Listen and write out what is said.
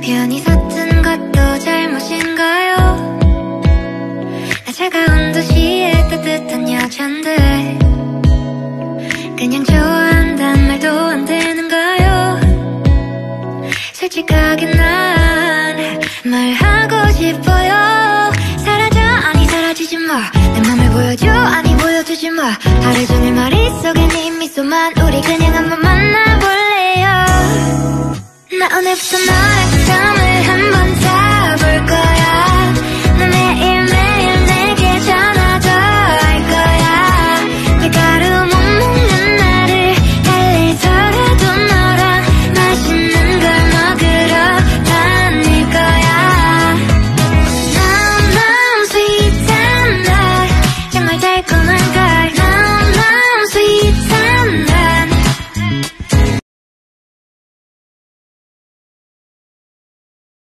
괜히 서툰 것도 잘못인가요? 나 차가운 도시의 따뜻한 여잔데 그냥 좋아한단 말도 안 되는가요? 솔직하게 난 말하고 싶어요. 사라져 아니 사라지지 마. 내 맘을 보여줘 아니 보여주지 마. 하루 종일 머릿속에 네 미소만. 우리 그냥 한번 만나볼래요. 나 오늘부터 너